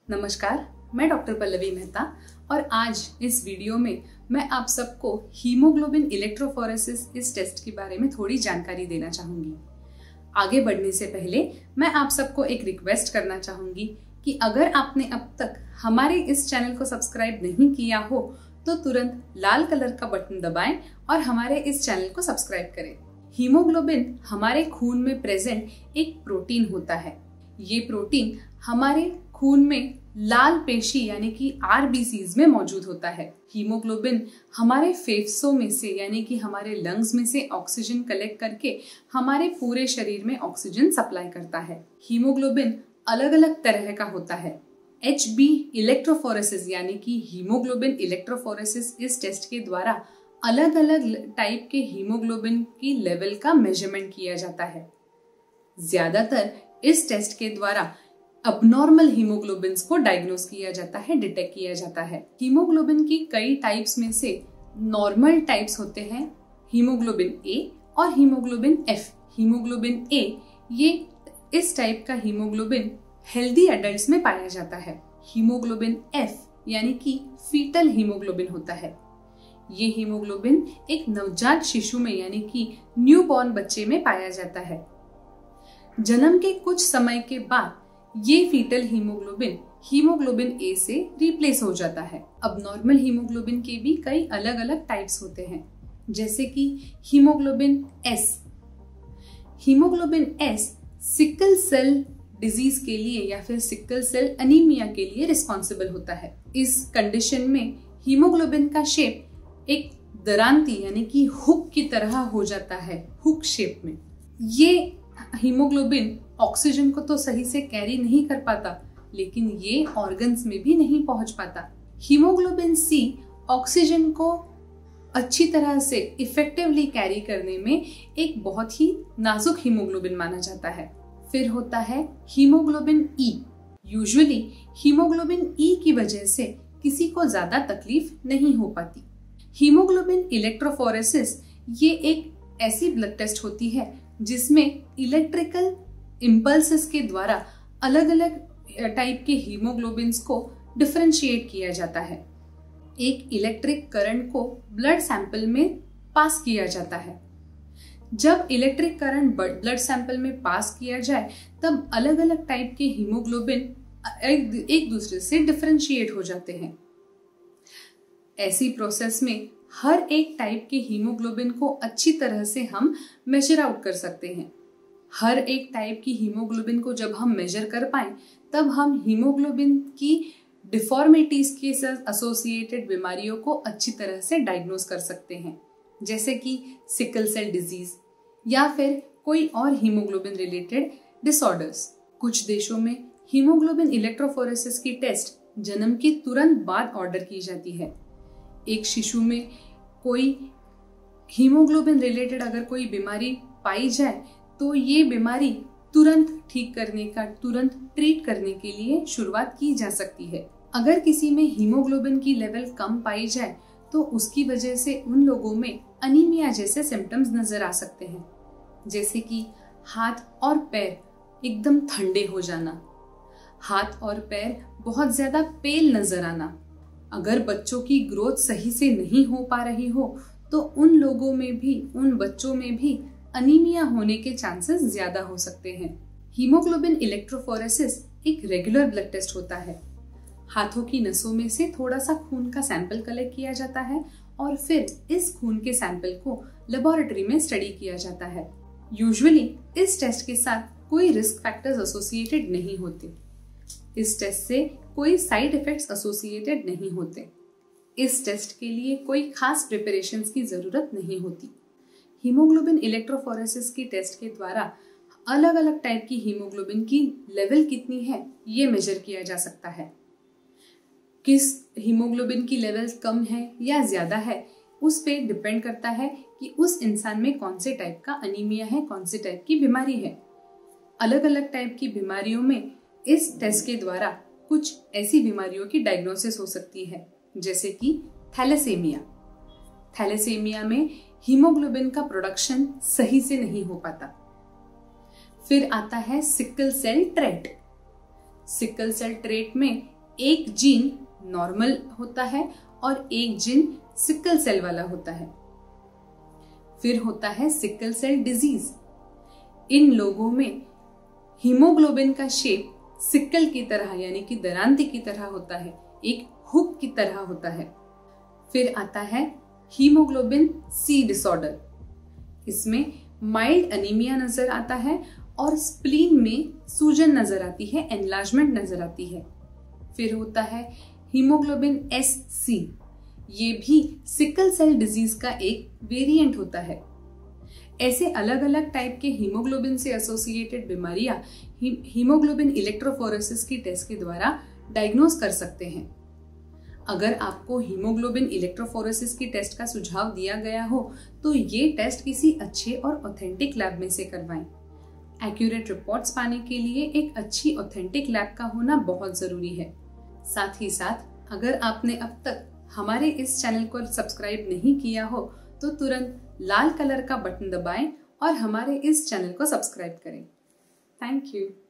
नमस्कार, मैं डॉक्टर पल्लवी मेहता और आज इस वीडियो में मैं आप सबको हीमोग्लोबिन इलेक्ट्रोफोरेसिस इस टेस्ट के बारे में थोड़ी जानकारी देना चाहूंगी। आगे बढ़ने से पहले मैं आप सबको एक रिक्वेस्ट करना चाहूंगी कि अगर आपने अब तक हमारे इस चैनल को सब्सक्राइब नहीं किया हो तो तुरंत लाल कलर का बटन दबाएं और हमारे इस चैनल को सब्सक्राइब करें। हीमोग्लोबिन हमारे खून में प्रेजेंट एक प्रोटीन होता है। ये प्रोटीन हमारे खून में लाल पेशी यानी कि आरबीसीज में मौजूद होता है। हीमोग्लोबिन हमारे फेफड़ों में से यानी कि हमारे लंग्स में से ऑक्सीजन कलेक्ट करके हमारे पूरे शरीर में ऑक्सीजन सप्लाई करता है। हीमोग्लोबिन अलग अलग तरह का होता है। HB इलेक्ट्रोफोरेसिस यानी कि हीमोग्लोबिन इलेक्ट्रोफोरेसिस इस टेस्ट के द्वारा अलग अलग टाइप के हीमोग्लोबिन की लेवल का मेजरमेंट किया जाता है। ज्यादातर इस टेस्ट के द्वारा अबनॉर्मल हीमोग्लोबिन्स को डायग्नोस किया जाता है, डिटेक्ट किया जाता है। हीमोग्लोबिन की कई टाइप्स में से नॉर्मल टाइप्स होते हैं हीमोग्लोबिन A और हीमोग्लोबिन F। हीमोग्लोबिन A ये इस टाइप का हीमोग्लोबिन हेल्दी एडल्ट्स में पाया जाता है। हीमोग्लोबिन F यानी कि फीटल हीमोग्लोबिन होता है। ये हीमोग्लोबिन एक नवजात शिशु में यानी कि न्यूबॉर्न बच्चे में पाया जाता है। जन्म के कुछ समय के बाद ये फीटल हीमोग्लोबिन हीमोग्लोबिन A से रिप्लेस हो जाता है। अब नॉर्मल हीमोग्लोबिन के भी कई अलग अलग टाइप्स होते हैं, जैसे कि haemoglobin S। Haemoglobin S sickle cell disease के लिए या फिर सिकल सेल अनीमिया के लिए रिस्पॉन्सिबल होता है। इस कंडीशन में हीमोग्लोबिन का शेप एक दरांती यानी कि हुक की तरह हो जाता है, हुक शेप में। ये हीमोग्लोबिन ऑक्सीजन को तो सही से कैरी नहीं कर पाता, लेकिन ये ऑर्गन्स में भी नहीं पहुंच पाता। हीमोग्लोबिन C ऑक्सीजन को अच्छी तरह से इफेक्टिवली कैरी करने में एक बहुत ही नाजुक हीमोग्लोबिन माना जाता है। फिर होता है haemoglobin E। Usually haemoglobin E की वजह से किसी को ज्यादा तकलीफ नहीं हो पाती। हीमोग्लोबिन इलेक्ट्रोफोरेसिस ये एक ऐसी ब्लड टेस्ट होती है जिसमें इलेक्ट्रिकल इम्पल्सेस के द्वारा अलग अलग टाइप के हीमोग्लोबिन्स को डिफरेंशिएट किया जाता है। एक इलेक्ट्रिक करंट को ब्लड सैंपल में पास किया जाता है। जब इलेक्ट्रिक करंट ब्लड सैंपल में पास किया जाए तब अलग अलग टाइप के हीमोग्लोबिन एक दूसरे से डिफरेंशिएट हो जाते हैं। ऐसी प्रोसेस में हर एक टाइप के हीमोग्लोबिन को अच्छी तरह से हम मेजर आउट कर सकते हैं। हर एक टाइप की हीमोग्लोबिन को जब हम मेजर कर पाए तब हम हीमोग्लोबिन की डिफॉर्मिटीज के साथ एसोसिएटेड बीमारियों को अच्छी तरह से डायग्नोस कर सकते हैं, जैसे कि सिकल सेल डिजीज या फिर कोई और हीमोग्लोबिन रिलेटेड डिसऑर्डर्स। कुछ देशों में हीमोग्लोबिन इलेक्ट्रोफोरेसिस की टेस्ट जन्म के तुरंत बाद ऑर्डर की जाती है। एक शिशु में कोई हीमोग्लोबिन रिलेटेड अगर कोई बीमारी पाई जाए तो ये बीमारी तुरंत ठीक करने का, तुरंत ट्रीट करने के लिए शुरुआत की जा सकती है। अगर किसी में हीमोग्लोबिन की लेवल कम पाई जाए तो उसकी वजह से उन लोगों में अनीमिया जैसे सिम्टम्स नजर आ सकते हैं, जैसे कि हाथ और पैर एकदम ठंडे हो जाना, हाथ और पैर बहुत ज्यादा पेल नजर आना। अगर बच्चों की ग्रोथ सही से नहीं हो पा रही हो तो उन लोगों में भी, उन बच्चों में भी अनीमिया होने के चांसेस ज्यादा हो सकते हैं। हीमोग्लोबिन इलेक्ट्रोफोरेसिस एक रेगुलर ब्लड टेस्ट होता है। हाथों की नसों में से थोड़ा सा खून का सैंपल कलेक्ट किया जाता है और फिर इस खून के सैंपल को लेबोरेटरी में स्टडी किया जाता है। यूजुअली इस टेस्ट के साथ कोई रिस्क फैक्टर्स एसोसिएटेड नहीं होते। इस टेस्ट से कोई साइड इफेक्ट्स एसोसिएटेड नहीं होते। इस टेस्ट के लिए कोई खास प्रिपरेशंस की जरूरत नहीं होती। हीमोग्लोबिन इलेक्ट्रोफोरेसिस की टेस्ट के द्वारा अलग अलग टाइप की हीमोग्लोबिन की लेवल कितनी है ये मेजर किया जा सकता है। किस हीमोग्लोबिन की लेवल कम है या ज्यादा है उस पे डिपेंड करता है कि उस इंसान में कौन से टाइप का अनीमिया है, कौन से टाइप की बीमारी है। अलग अलग टाइप की बीमारियों में इस टेस्ट के द्वारा कुछ ऐसी बीमारियों की डायग्नोसिस हो सकती है, जैसे कि थैलेसेमिया। थैलेसेमिया में हीमोग्लोबिन का प्रोडक्शन सही से नहीं हो पाता। फिर आता है sickle cell trait. Sickle cell trait में एक जीन नॉर्मल होता है और एक जीन सिकल सेल वाला होता है। फिर होता है सिकल सेल डिजीज। इन लोगों में हीमोग्लोबिन का शेप सिकल की तरह यानी कि दरांती की तरह होता है, एक हुक की तरह होता है। फिर आता है हीमोग्लोबिन सी डिसऑर्डर। इसमें माइल्ड अनीमिया नजर आता है और स्प्लीन में सूजन नजर आती है, एनलार्जमेंट नजर आती है। फिर होता है हीमोग्लोबिन एस सी। ये भी सिकल सेल डिजीज का एक वेरिएंट होता है। ऐसे अलग अलग टाइप के हीमोग्लोबिन से एसोसिएटेड बीमारियां हीमोग्लोबिन इलेक्ट्रोफोरेसिस की टेस्ट के द्वारा डायग्नोज कर सकते हैं। अगर आपको हीमोग्लोबिन इलेक्ट्रोफोरेसिस की टेस्ट का सुझाव दिया गया हो तो ये टेस्ट किसी अच्छे और ऑथेंटिक लैब में से करवाएं। एक्यूरेट रिपोर्ट्स पाने के लिए एक अच्छी ऑथेंटिक लैब का होना बहुत जरूरी है। साथ ही साथ अगर आपने अब तक हमारे इस चैनल को सब्सक्राइब नहीं किया हो तो तुरंत लाल कलर का बटन दबाएं और हमारे इस चैनल को सब्सक्राइब करें। Thank you.